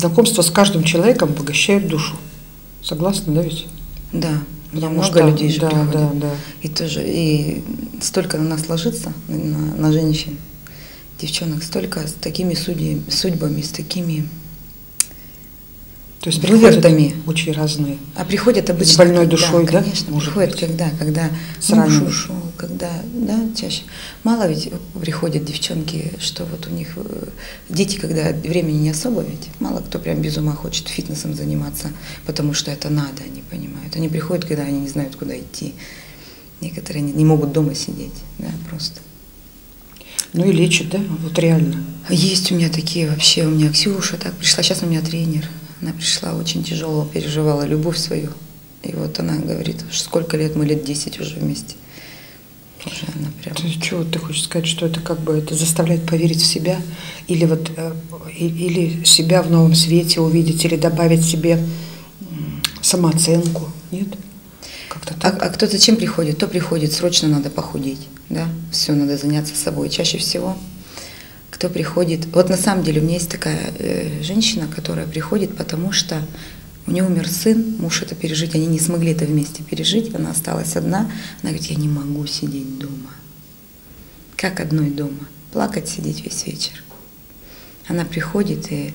знакомство с каждым человеком обогащает душу. Согласна, да ведь? Да. Потому Много что, людей же да, приходит. да, да. И тоже, и столько на нас ложится, на женщин, девчонок, столько с такими судьбами, с такими То есть приходят вывертами. очень разные. А приходят обычно, С больной душой, да? конечно, Может приходят, быть. когда С муж раненой. ушел, когда, да, чаще. Мало ведь приходят девчонки, что вот у них дети, когда времени не особо ведь, мало кто прям без ума хочет фитнесом заниматься, потому что это надо, они понимают. Они приходят, когда они не знают, куда идти. Некоторые не могут дома сидеть, да, просто. Ну и лечат, да? Вот реально. Есть у меня такие вообще, у меня Ксюша так пришла, сейчас у меня тренер. Она пришла очень тяжело, переживала любовь свою. И вот она говорит, сколько лет, мы лет 10 уже вместе. Уже она прям... Что ты хочешь сказать, что это как бы это заставляет поверить в себя? Или вот или себя в новом свете увидеть, или добавить себе самооценку? Нет? Как-то так. А кто зачем приходит? То приходит, срочно надо похудеть. Да? Все, надо заняться собой. Чаще всего кто приходит... Вот на самом деле у меня есть такая женщина, которая приходит, потому что у нее умер сын, муж это пережить, они не смогли это вместе пережить, она осталась одна. Она говорит, я не могу сидеть дома. Как одной дома? Плакать, сидеть весь вечер. Она приходит, и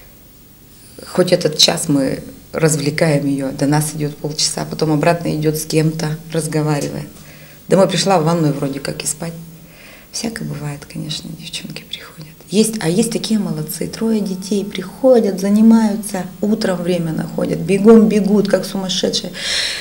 хоть этот час мы развлекаем ее, до нас идет полчаса, потом обратно идет с кем-то, разговаривает. Домой пришла в ванную вроде как и спать. Всякое бывает, конечно, девчонки приходят. Есть такие молодцы, 3 детей приходят, занимаются, утром время находят, бегом бегут, как сумасшедшие.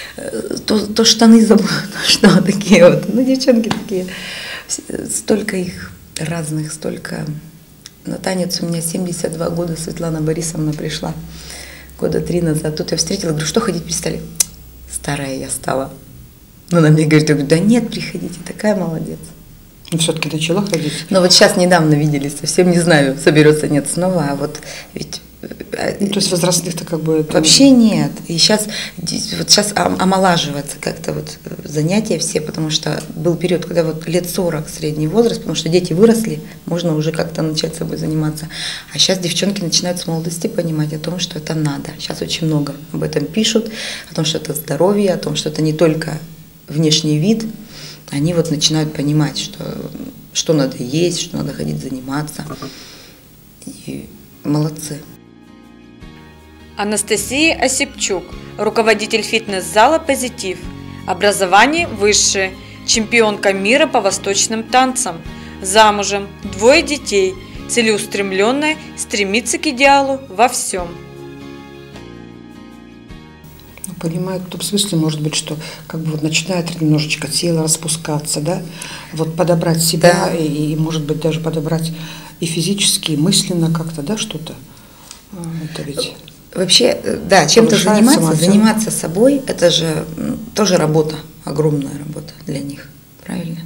То штаны забудут, что такие вот. Ну, девчонки такие. Столько их разных, столько. На танец у меня 72 года Светлана Борисовна пришла, года 3 назад. Тут я встретила, говорю, что ходить перестали? Старая я стала. Она мне говорит, я говорю, да нет, приходите, такая молодец. Ну, все-таки начала ходить. Но вот сейчас недавно виделись, совсем не знаю, соберется, нет, снова, а вот ведь... Ну, то есть возрастных-то как бы... Это... Вообще нет. И сейчас омолаживается как-то вот занятия все, потому что был период, когда вот лет 40 средний возраст, потому что дети выросли, можно уже как-то начать собой заниматься. А сейчас девчонки начинают с молодости понимать о том, что это надо. Сейчас очень много об этом пишут, о том, что это здоровье, о том, что это не только внешний вид. Они вот начинают понимать, что надо есть, что надо ходить заниматься. И молодцы. Анастасия Осипчук, руководитель фитнес-зала «Позитив». Образование высшее, чемпионка мира по восточным танцам. Замужем, 2 детей, целеустремленная, стремится к идеалу во всем. Понимаю, в том смысле, может быть, что как бы вот начинает немножечко тело распускаться, да, вот подобрать себя, да. и может быть даже подобрать и физически, и мысленно как-то, да, что-то. Это ведь вообще, да, чем-то заниматься собой, это же тоже работа, огромная работа для них, правильно?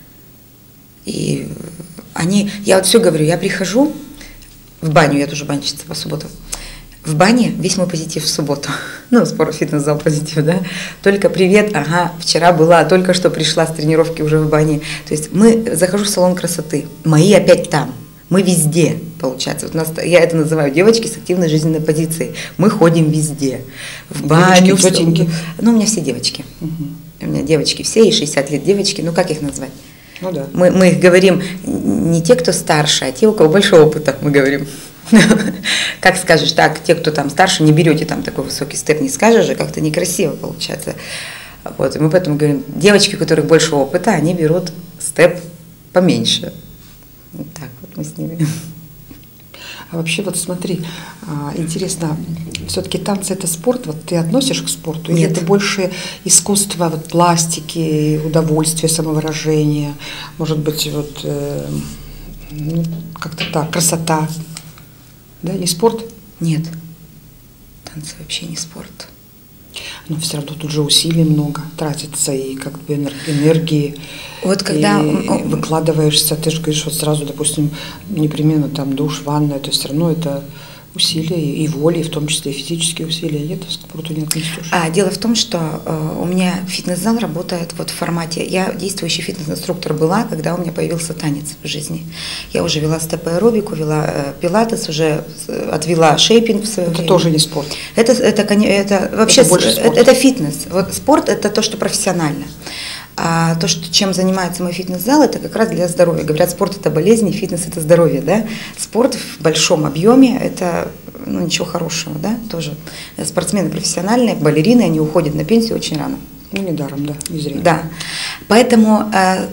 И я вот все говорю, я прихожу в баню, я тоже банщица по субботам. В бане весь мой позитив в субботу. Ну, фитнес-зал «Позитив», да. Только привет, ага, вчера была, только что пришла с тренировки уже в бане. То есть захожу в салон красоты, мои опять там. Мы везде, получается. Вот я это называю девочки с активной жизненной позицией. Мы ходим везде. В баню. Девочки, ну, у меня все девочки. Угу. У меня девочки все, и 60 лет девочки. Ну, как их назвать? Ну, да. Мы их говорим не те, кто старше, а те, у кого больше опыта, мы говорим. Как скажешь, так, те, кто там старше, не берете там такой высокий степ, не скажешь же, как-то некрасиво получается. Вот, и мы поэтому говорим, девочки, у которых больше опыта, они берут степ поменьше. Вот так вот мы с ними. А вообще вот смотри, интересно, все-таки танцы это спорт, вот ты относишь к спорту? Или это больше искусство, вот пластики, удовольствие, самовыражение, может быть, вот ну, как-то так, красота? Да, не спорт? Нет, танцы вообще не спорт. Но все равно тут же усилий много тратится, и как бы энергии. Вот когда выкладываешься, ты же говоришь, вот сразу, допустим, непременно там душ, ванна, это все равно это усилия и воли, в том числе и физические усилия. Нет, к спорту не отнесешь. Дело в том, что у меня фитнес-зал работает вот в формате. Я действующий фитнес-инструктор была, когда у меня появился танец в жизни. Я уже вела степ-аэробику, вела пилатес, уже отвела шейпинг в свое время. Это тоже не спорт. Это вообще больше спорт. Это фитнес. Вот спорт – это то, что профессионально. А то, чем занимается мой фитнес-зал, это как раз для здоровья. Говорят, спорт – это болезнь, фитнес – это здоровье. Да? Спорт в большом объеме – это ничего хорошего. Да? Тоже спортсмены профессиональные, балерины, они уходят на пенсию очень рано. Ну, недаром, да, не зря. Да. Поэтому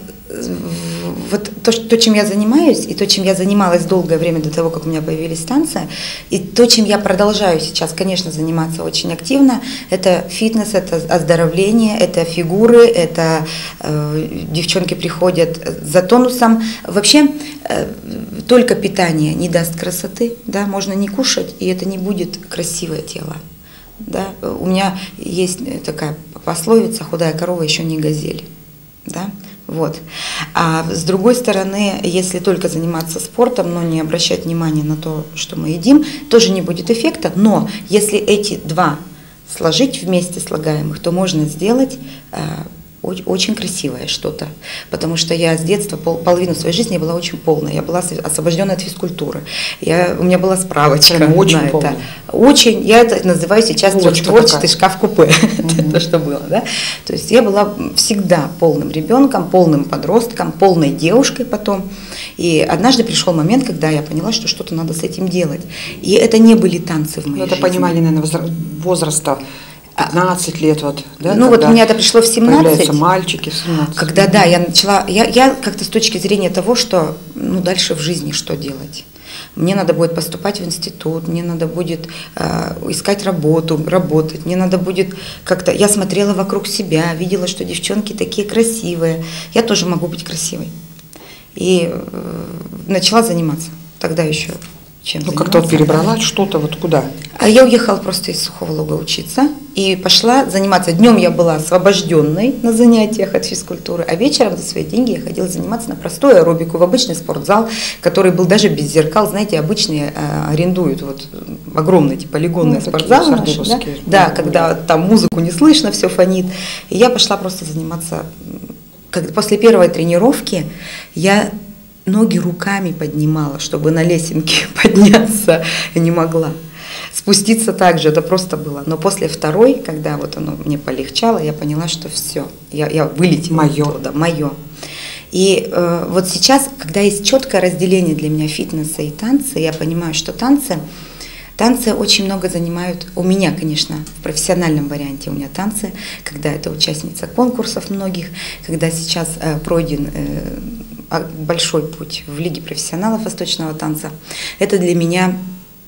вот то, чем я занимаюсь, и то, чем я занималась долгое время до того, как у меня появились танцы, и то, чем я продолжаю сейчас, конечно, заниматься очень активно, это фитнес, это оздоровление, это фигуры, это девчонки приходят за тонусом. Вообще, только питание не даст красоты, да, можно не кушать, и это не будет красивое тело. Да? У меня есть такая пословица: худая корова еще не газель. Да? Вот. А с другой стороны, если только заниматься спортом, но не обращать внимания на то, что мы едим, тоже не будет эффекта. Но если эти два сложить вместе слагаемых, то можно сделать очень красивое что-то. Потому что я с детства, половину своей жизни я была очень полная. Я была освобождена от физкультуры. У меня была справочка очень на полная. это. Очень, я это называю сейчас трехстворчатый шкаф-купе. То, что было. Да? То есть я была всегда полным ребенком, полным подростком, полной девушкой потом. И однажды пришел момент, когда я поняла, что что-то надо с этим делать. И это не были танцы в моей жизни. Это понимание, наверное, возраста. 15 лет вот, да? Ну вот у меня это пришло в 17. Появляются мальчики в 17. Когда, да, я начала, я как-то с точки зрения того, что, дальше в жизни что делать. Мне надо будет поступать в институт, мне надо будет искать работу, работать, мне надо будет как-то... Я смотрела вокруг себя, видела, что девчонки такие красивые, я тоже могу быть красивой. И начала заниматься тогда еще. Как-то вот перебрала что-то вот куда? А я уехала просто из Сухого Лога учиться и пошла заниматься. Днем я была освобожденной на занятиях от физкультуры, а вечером за свои деньги я ходила заниматься на простую аэробику в обычный спортзал, который был даже без зеркал. Знаете, обычные арендуют вот огромные эти полигонные спортзалы наши, да? Да, когда там музыку не слышно, все фонит. И я пошла просто заниматься. После первой тренировки я ноги руками поднимала, чтобы на лесенке подняться, я не могла. Спуститься также, это просто было. Но после второй, когда вот оно мне полегчало, я поняла, что все, я вылетела оттуда, мое. И вот сейчас, когда есть четкое разделение для меня фитнеса и танца, я понимаю, что танцы очень много занимают, у меня, конечно, в профессиональном варианте у меня танцы, когда это участница конкурсов многих, когда сейчас пройден большой путь в Лиге профессионалов восточного танца. Это для меня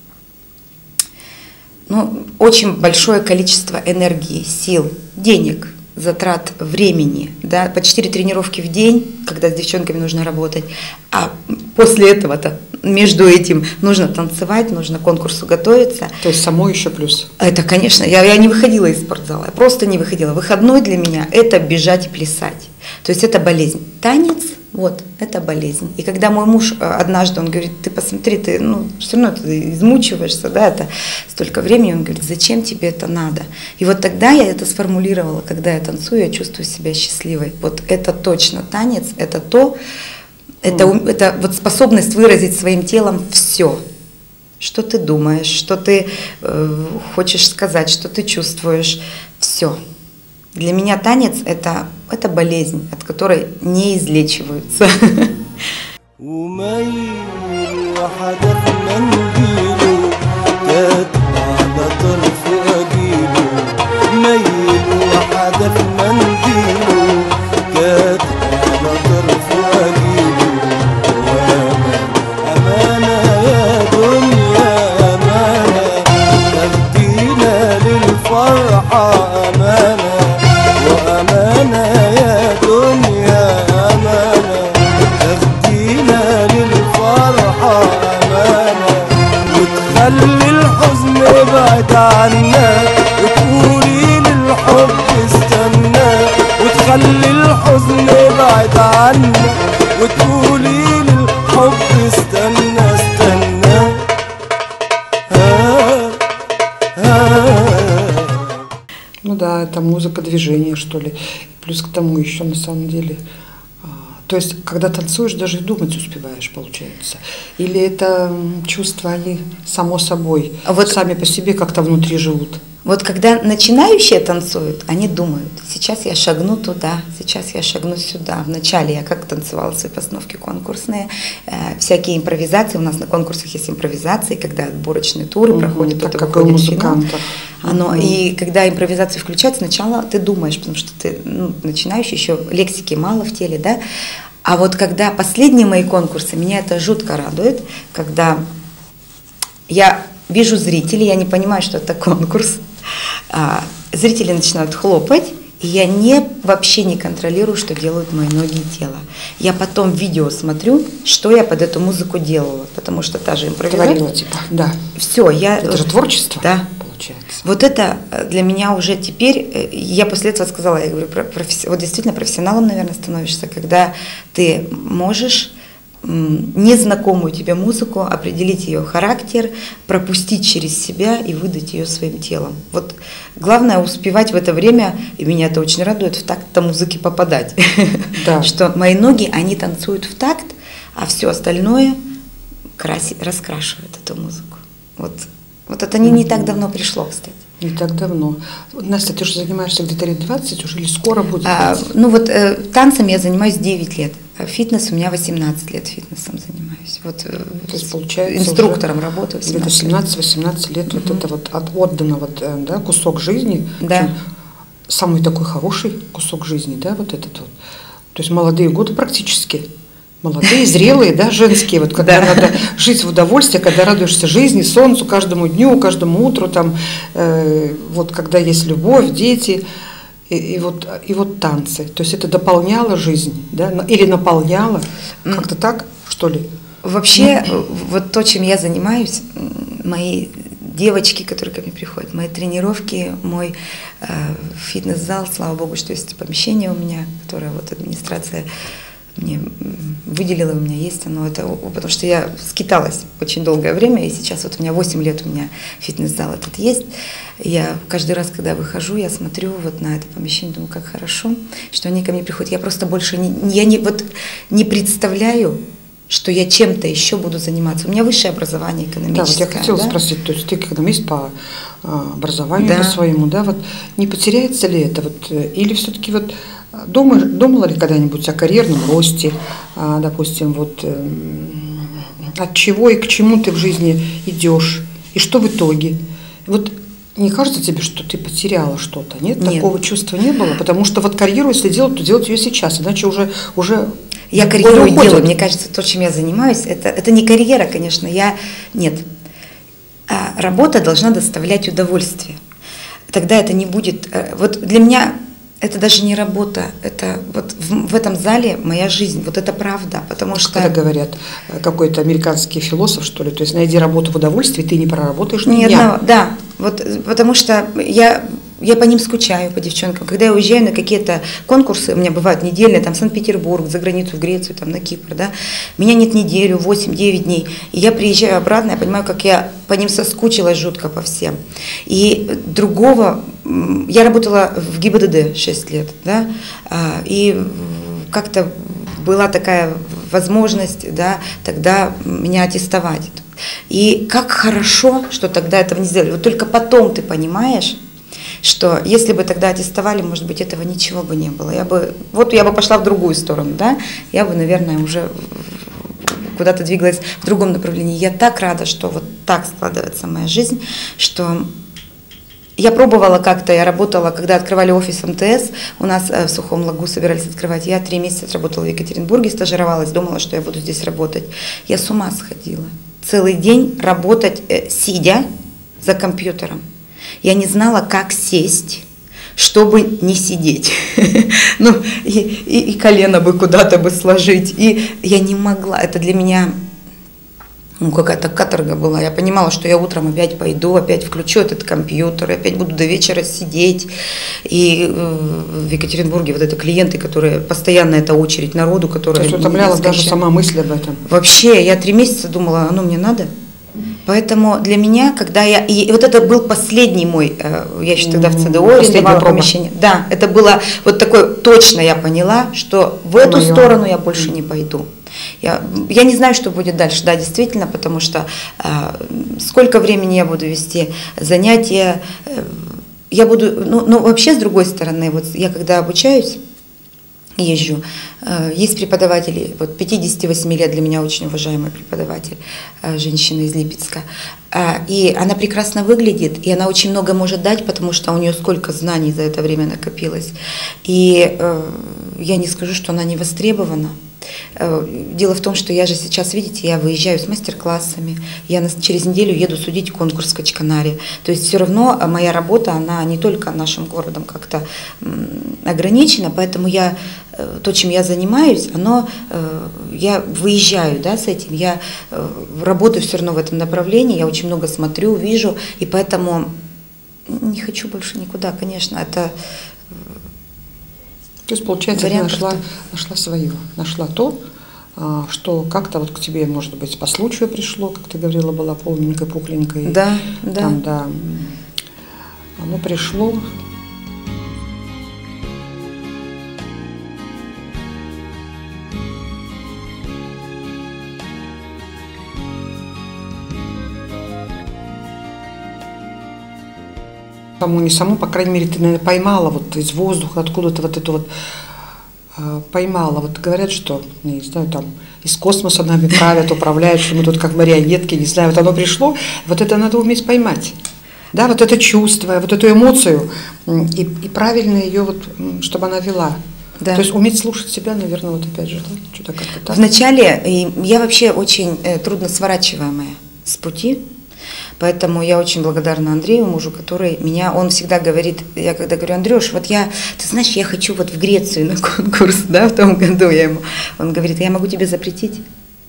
очень большое количество энергии, сил, денег, затрат времени, да, по 4 тренировки в день, когда с девчонками нужно работать, а после этого-то между этим нужно танцевать, нужно к конкурсу готовиться. То есть само еще плюс. Это, конечно, я не выходила из спортзала, я просто не выходила. Выходной для меня – это бежать и плясать. То есть это болезнь. Танец – вот, это болезнь. И когда мой муж однажды, он говорит: ты посмотри, ты, все равно ты измучиваешься, да, это столько времени, он говорит: зачем тебе это надо? И вот тогда я это сформулировала: когда я танцую, я чувствую себя счастливой. Вот это точно танец, это то, это вот способность выразить своим телом все, что ты думаешь, что ты хочешь сказать, что ты чувствуешь, все. Для меня танец – это болезнь, от которой не излечиваются. خلي الحزن بعد عنا وتقولي للحب استنى استنى да, это музыка движения, что ли. Плюс к тому еще на самом деле. То есть, когда танцуешь, даже и думать успеваешь, получается. Или это чувства, они само собой, сами по себе как-то внутри живут. Вот когда начинающие танцуют, они думают, сейчас я шагну туда, сейчас я шагну сюда. Вначале я как танцевала свои постановки конкурсные, всякие импровизации. У нас на конкурсах есть импровизации, когда отборочные туры проходят, так как у музыкантов. И когда импровизация включается, сначала ты думаешь, потому что ты начинающий, еще лексики мало в теле, да. А вот когда последние мои конкурсы, меня это жутко радует, когда я вижу зрителей, я не понимаю, что это конкурс, зрители начинают хлопать, и я вообще не контролирую, что делают мои ноги и тело. Я потом видео смотрю, что я под эту музыку делала, потому что та же импровизация. Творила, типа, да. Все, это же творчество, да. Получается. Вот это для меня уже теперь, я после этого сказала, я говорю, вот действительно профессионалом, наверное, становишься, когда ты можешь незнакомую тебе музыку, определить ее характер, пропустить через себя и выдать ее своим телом. Вот главное успевать в это время, и меня это очень радует, в такт музыки попадать. Да. Что мои ноги, они танцуют в такт, а все остальное раскрашивает эту музыку. Вот это не так давно пришло, кстати. Не так давно. Настя, ты же занимаешься где-то лет 20 уже или скоро будет? Танцами я занимаюсь 9 лет. Фитнес у меня 18 лет фитнесом занимаюсь. То есть, получается, инструктором работаю. Где-то 17-18 лет вот это вот отдано да, кусок жизни. Да. Самый такой хороший кусок жизни, да, вот этот вот. То есть молодые годы практически. Молодые, зрелые, да, женские, вот когда надо жить в удовольствие, когда радуешься жизни, солнцу, каждому дню, каждому утру, там, вот когда есть любовь, дети, и вот танцы. То есть это дополняло жизнь, да, или наполняло, как-то так, что ли? Вообще, вот то, чем я занимаюсь, мои девочки, которые ко мне приходят, мои тренировки, мой фитнес-зал, слава богу, что есть помещение у меня, которое вот администрация мне выделила, у меня есть оно, потому что я скиталась очень долгое время, и сейчас вот у меня 8 лет у меня фитнес-зал этот есть. Я каждый раз, когда выхожу, я смотрю вот на это помещение, думаю, как хорошо, что они ко мне приходят. Я просто больше не представляю, что я чем-то еще буду заниматься. У меня высшее образование экономическое. Да, вот я хотела спросить, то есть ты экономист по образованию по своему, да, вот не потеряется ли это, вот, или все-таки вот думала ли когда-нибудь о карьерном росте, допустим, вот от чего и к чему ты в жизни идешь, и что в итоге? Вот не кажется тебе, что ты потеряла что-то? Нет, такого чувства не было? Потому что вот карьеру, если делать, то делать ее сейчас, иначе уже я карьеру делаю. Мне кажется, то, чем я занимаюсь, это не карьера, конечно. Нет. Работа должна доставлять удовольствие. Тогда это не будет. Вот для меня это даже не работа, это вот в этом зале моя жизнь, вот это правда, потому что… Когда говорят, какой-то американский философ, что ли, то есть найди работу в удовольствии, ты не проработаешь ни дня. Да, вот потому что я по ним скучаю, по девчонкам. Когда я уезжаю на какие-то конкурсы, у меня бывают недельные, там, Санкт-Петербург, за границу, в Грецию, там, на Кипр, да, меня нет неделю, 8-9 дней, и я приезжаю обратно, я понимаю, как я по ним соскучилась жутко по всем. И я работала в ГИБДД 6 лет, да, и как-то была такая возможность, да, тогда меня аттестовать. И как хорошо, что тогда этого не сделали. Вот только потом ты понимаешь, что если бы тогда аттестовали, может быть, этого ничего бы не было. Я бы пошла в другую сторону, да, я бы, наверное, уже куда-то двигалась в другом направлении. Я так рада, что вот так складывается моя жизнь, что я пробовала как-то, я работала, когда открывали офис МТС, у нас в Сухом Лагу собирались открывать, я 3 месяца отработала в Екатеринбурге, стажировалась, думала, что я буду здесь работать. Я с ума сходила. Целый день работать, сидя за компьютером. Я не знала, как сесть, чтобы не сидеть. И колено бы куда-то бы сложить. И я не могла. Это для меня какая-то каторга была. Я понимала, что я утром опять пойду, опять включу этот компьютер, опять буду до вечера сидеть. И в Екатеринбурге вот это клиенты, которые постоянно, это очередь народу, которая… То есть утомляла даже сама мысль об этом? Вообще, я 3 месяца думала, оно мне надо? Поэтому для меня, когда и вот это был последний мой, я еще тогда в ЦДО арендовала помещение. Да, это было вот такое, точно я поняла, что в эту сторону я больше не пойду. Я не знаю, что будет дальше, да, действительно, потому что сколько времени я буду вести занятия, я буду, ну вообще с другой стороны, вот я когда обучаюсь, езжу, есть преподаватели, вот 58 лет для меня очень уважаемый преподаватель, женщина из Липецка, и она прекрасно выглядит, и она очень много может дать, потому что у нее сколько знаний за это время накопилось, и я не скажу, что она не востребована. Дело в том, что я же сейчас, видите, я выезжаю с мастер-классами, я через неделю еду судить конкурс в Качканаре. То есть все равно моя работа, она не только нашим городом как-то ограничена, поэтому то, чем я занимаюсь, я выезжаю, да, с этим, я работаю все равно в этом направлении, я очень много смотрю, вижу, и поэтому не хочу больше никуда, конечно, это... То есть, получается, ты нашла свое, нашла то, что как-то вот к тебе, может быть, по случаю пришло, как ты говорила, была полненькой, пухленькой. Да, там, да. Оно пришло. Саму, не саму, по крайней мере, ты, наверное, поймала вот из воздуха, откуда-то вот эту вот поймала. Вот говорят, что, не знаю, там из космоса нами правят, управляют, что мы тут как марионетки, не знаю, вот оно пришло, вот это надо уметь поймать. Да, вот это чувство, вот эту эмоцию, и правильно ее, вот, чтобы она вела. Да. То есть уметь слушать себя, наверное, вот опять же, да, что-то как-то так. Вначале я вообще очень трудно сворачиваемая с пути. Поэтому я очень благодарна Андрею, мужу, который он всегда говорит, я когда говорю: Андрюш, вот ты знаешь, я хочу вот в Грецию на конкурс, да, в том году он говорит: я могу тебе запретить.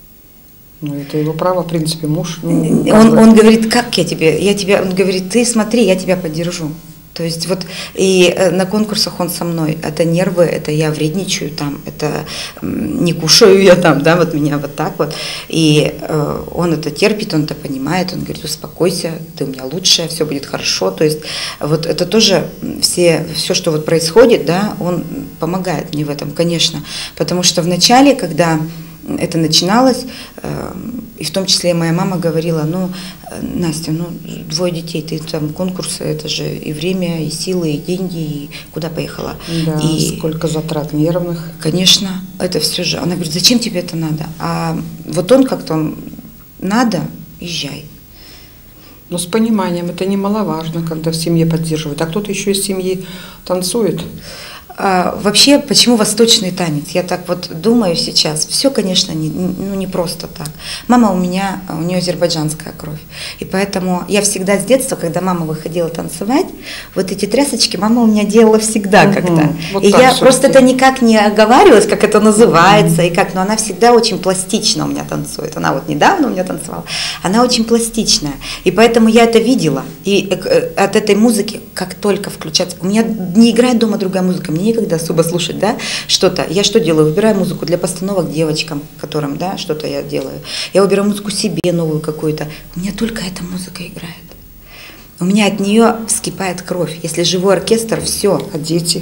Ну, это его право, в принципе, муж. Он говорит: как он говорит: ты смотри, я тебя поддержу. То есть вот и на конкурсах он со мной, это нервы, это я вредничаю там, это не кушаю я там, да, вот меня вот так вот. И он это терпит, он это понимает, он говорит: успокойся, ты у меня лучшая, все будет хорошо. То есть вот это тоже все, что вот происходит, да, он помогает мне в этом, конечно. Потому что вначале, когда это начиналось, и в том числе моя мама говорила: ну, Настя, 2 детей, ты там конкурсы, это же и время, и силы, и деньги, и куда поехала. Да, и сколько затрат нервных. Конечно, это все же. Она говорит: зачем тебе это надо? А вот он как-то, надо, езжай. Но с пониманием, это немаловажно, когда в семье поддерживают. А кто-то еще из семьи танцует. Вообще, почему восточный танец? Я так вот думаю сейчас. Все, конечно, не просто так. Мама у нее азербайджанская кровь. И поэтому я всегда с детства, когда мама выходила танцевать, вот эти трясочки мама у меня делала всегда как-то. Вот и я просто это никак не оговаривалась, как это называется, и как, но она всегда очень пластично у меня танцует. Она вот недавно у меня танцевала. Она очень пластичная. И поэтому я это видела. И от этой музыки, как только включаться... У меня не играет дома другая музыка, мне некогда особо слушать, да, что-то. Я что делаю? Выбираю музыку для постановок девочкам, которым, да, что-то я делаю. Я выбираю музыку себе новую какую-то. У меня только эта музыка играет. У меня от нее вскипает кровь. Если живой оркестр, все. А дети?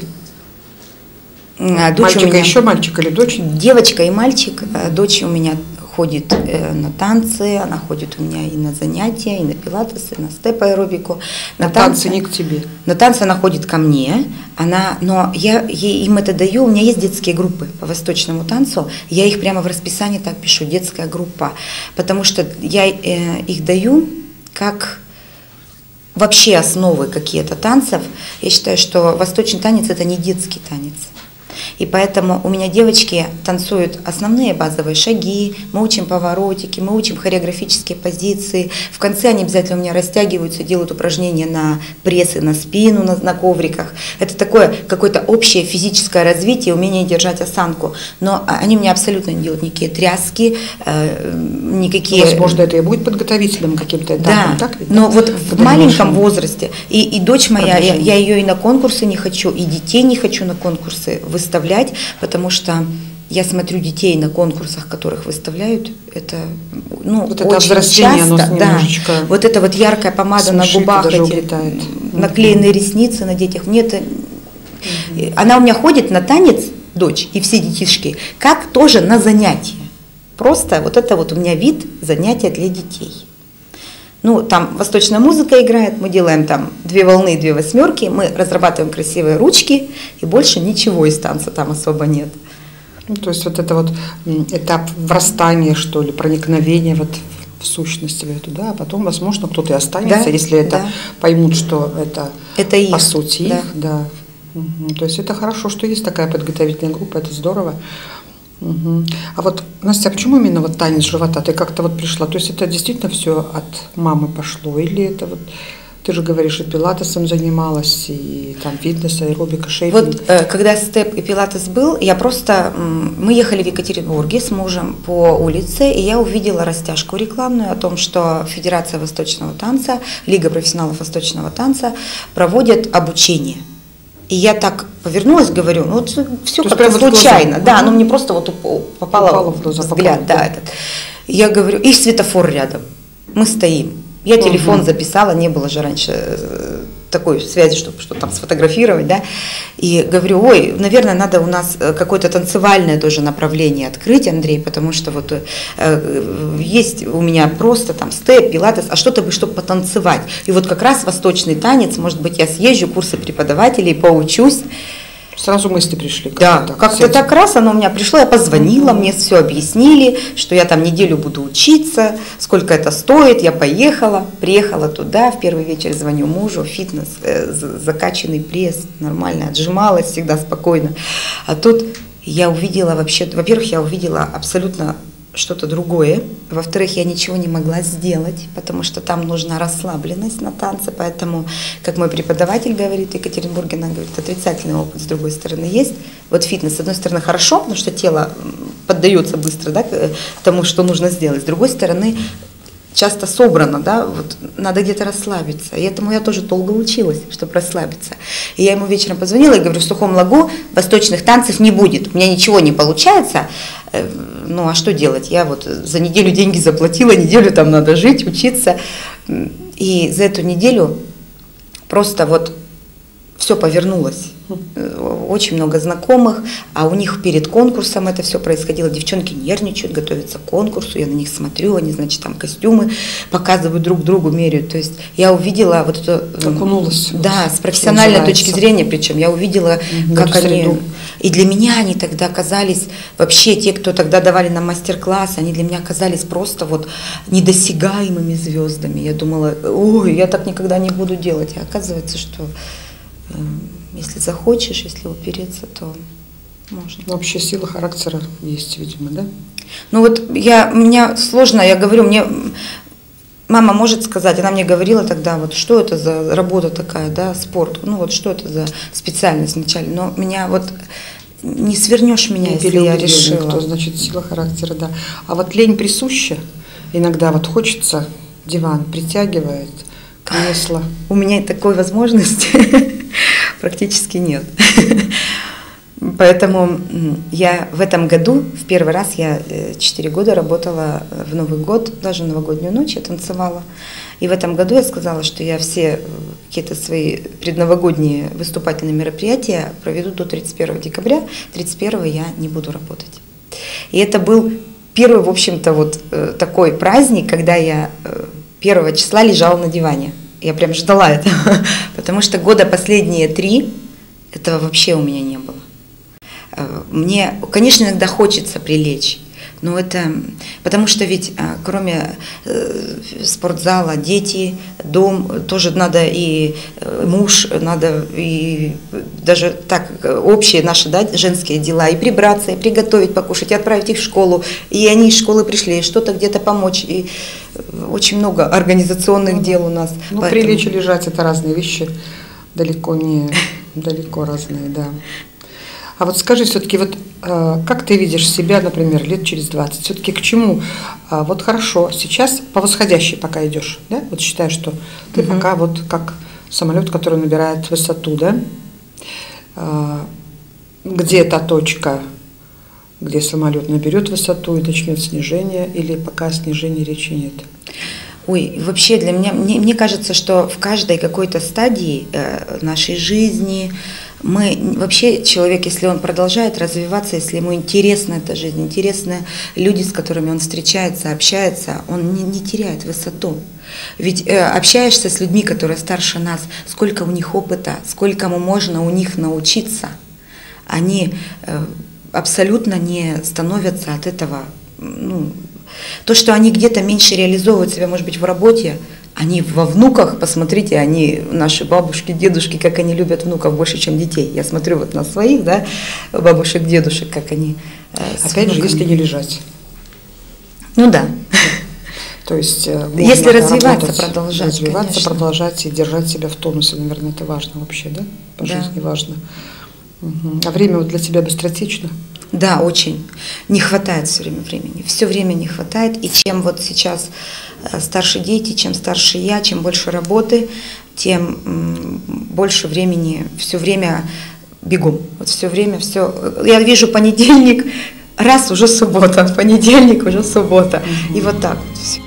Дочь мальчик, еще мальчик или дочь? Девочка и мальчик. Дочь у меня ходит на танцы, она ходит у меня и на занятия, и на пилатес, и на степ-аэробику. На танцы не к тебе? На танцы она ходит ко мне, но я им это даю, у меня есть детские группы по восточному танцу, я их прямо в расписании так пишу: детская группа, потому что я их даю как вообще основы какие-то танцев. Я считаю, что восточный танец — это не детский танец. И поэтому у меня девочки танцуют основные базовые шаги, мы учим поворотики, мы учим хореографические позиции. В конце они обязательно у меня растягиваются, делают упражнения на пресс и на спину, на ковриках. Это такое какое-то общее физическое развитие, умение держать осанку. Но они у меня абсолютно не делают никакие тряски, никакие... Возможно, это и будет подготовительным каким-то этапом, да, так? но вот в маленьком возрасте. И дочь моя, я ее и на конкурсы не хочу, и детей не хочу на конкурсы выставлять, потому что я смотрю детей на конкурсах, которых выставляют, это, ну, вот это очень взросление, часто, оно да, немножечко вот это вот яркая помада на губах, даже эти улетает. наклеенные ресницы на детях, мне это, она у меня ходит на танец, дочь, и все детишки, как тоже на занятия. Просто вот это вот у меня вид занятия для детей. Ну, там восточная музыка играет, мы делаем там 2 волны, 2 восьмерки, мы разрабатываем красивые ручки, и больше ничего из танца там особо нет. Ну, то есть вот это вот этап врастания, что ли, проникновения вот в сущность в эту, да, а потом, возможно, кто-то и останется, Да, если это да. поймут, что это их, по сути да. их, да. То есть это хорошо, что есть такая подготовительная группа, это здорово. А вот, Настя, а почему именно вот танец живота? Ты как-то вот пришла, то есть это действительно все от мамы пошло, или это вот, ты же говоришь, и пилатесом занималась, и там фитнес, аэробика, шейпинг. Вот когда степ и пилатес был, я просто, мы ехали в Екатеринбурге с мужем по улице, и я увидела растяжку рекламную о том, что Федерация восточного танца, Лига профессионалов восточного танца проводят обучение. И я так повернулась, говорю, ну вот все как-то случайно, да, оно мне просто вот попало в взгляд, да, этот. Я говорю, и светофор рядом, мы стоим. Я телефон записала, не было же раньше такой связи, чтобы что-то там сфотографировать, да, и говорю, ой, наверное, надо у нас какое-то танцевальное тоже направление открыть, Андрей, потому что вот есть у меня просто там степ, пилатес, а что-то бы, чтобы потанцевать. И вот как раз восточный танец, может быть, я съезжу, курсы преподавателей, поучусь. Сразу мысли пришли. Да, как-то так раз оно у меня пришло, я позвонила, мне все объяснили, что я там неделю буду учиться, сколько это стоит, я приехала туда, в первый вечер звоню мужу, фитнес, закачанный пресс, нормально, отжималась всегда спокойно. А тут я увидела вообще, во-первых, я увидела абсолютно что-то другое. Во-вторых, я ничего не могла сделать, потому что там нужна расслабленность на танце, поэтому, как мой преподаватель говорит в Екатеринбурге, она говорит, отрицательный опыт с другой стороны есть. Вот фитнес, с одной стороны, хорошо, потому что тело поддается быстро, да, тому, что нужно сделать. С другой стороны, часто собрано, да, вот надо где-то расслабиться. И этому я тоже долго училась, чтобы расслабиться. И я ему вечером позвонила и говорю, в Сухом Лагу восточных танцев не будет, у меня ничего не получается. Ну а что делать? Я вот за неделю деньги заплатила, неделю там надо жить, учиться. И за эту неделю просто вот все повернулось. Очень много знакомых, а у них перед конкурсом это все происходило. Девчонки нервничают, готовятся к конкурсу, я на них смотрю, они, значит, там костюмы показывают друг другу, меряют. То есть я увидела вот это... Окунулась. Да, с профессиональной точки зрения, причем я увидела, как они... И для меня они тогда казались, вообще те, кто тогда давали нам мастер-класс, они для меня казались просто вот недосягаемыми звездами. Я думала, ой, я так никогда не буду делать. А оказывается, что... Если захочешь, если упереться, то можно. Вообще сила характера есть, видимо, да? Ну вот мне сложно, я говорю, мне мама может сказать, она мне говорила тогда, вот что это за работа такая, да, спорт, ну вот что это за специальность вначале, но меня вот не свернешь меня, если я решила. Никто, значит, сила характера, да. А вот лень присуща, иногда вот хочется, диван притягивает, кресло. У меня такой возможности практически нет. Поэтому я в этом году, в первый раз, я 4 года работала в Новый год, даже в новогоднюю ночь я танцевала. И в этом году я сказала, что я все какие-то свои предновогодние выступательные мероприятия проведу до 31 декабря. 31 я не буду работать. И это был первый, в общем-то, вот такой праздник, когда я 1 числа лежала на диване. Я прям ждала этого, потому что года последние 3 этого вообще у меня не было. Мне, конечно, иногда хочется прилечь, но это потому что ведь кроме спортзала, дети, дом, тоже надо и муж, надо и даже так общие наши, да, женские дела, и прибраться, и приготовить, покушать, и отправить их в школу, и они из школы пришли, что-то где-то помочь, и очень много организационных дел у нас. Ну, поэтому... прилечь и лежать — это разные вещи, далеко разные, да. А вот скажи все-таки, вот как ты видишь себя, например, лет через 20? Все-таки к чему? Вот хорошо, сейчас по восходящей пока идешь, да? Вот считаешь, что ты пока вот как самолет, который набирает высоту, да? Где та точка где самолет наберет высоту и начнет снижение, или пока снижения речи нет? Ой, вообще для меня, мне кажется, что в каждой какой-то стадии нашей жизни вообще человек, если он продолжает развиваться, если ему интересна эта жизнь, интересны люди, с которыми он встречается, общается, он не теряет высоту. Ведь общаешься с людьми, которые старше нас, сколько у них опыта, сколько можно у них научиться, они абсолютно не становятся от этого, то, что они где-то меньше реализовывают себя, может быть, в работе, они во внуках, посмотрите, они, наши бабушки, дедушки, как они любят внуков больше, чем детей. Я смотрю вот на своих, да, бабушек, дедушек, как они опять же, если не лежать. Ну да. То есть если развиваться, продолжать. Развиваться, конечно. Продолжать и держать себя в тонусе, наверное, это важно вообще, да? По Да. жизни важно. Угу. А время вот для тебя быстротечно? Да, очень. Не хватает все время времени. Все время не хватает. И чем вот сейчас старше дети, чем старше я, чем больше работы, тем больше времени, все время бегом. Вот все время, все. Я вижу понедельник, раз уже суббота, понедельник уже суббота. И вот так вот все.